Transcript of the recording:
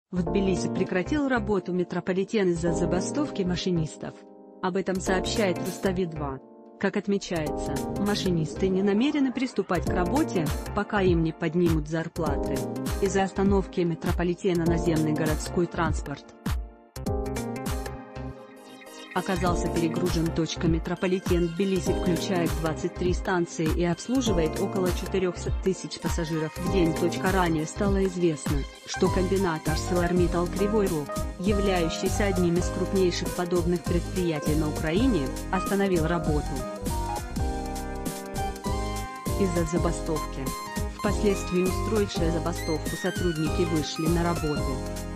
В Тбилиси прекратил работу метрополитен из-за забастовки машинистов. Об этом сообщает Рустави-2. Как отмечается, машинисты не намерены приступать к работе, пока им не поднимут зарплаты. Из-за остановки метрополитена наземный городской транспорт оказался перегружен. Метрополитен Тбилиси включает 23 станции и обслуживает около 400 тысяч пассажиров в день. Ранее стало известно, что комбинат ArcelorMittal Кривой Рог, являющийся одним из крупнейших подобных предприятий на Украине, остановил работу из-за забастовки. Впоследствии устроившие забастовку сотрудники вышли на работу.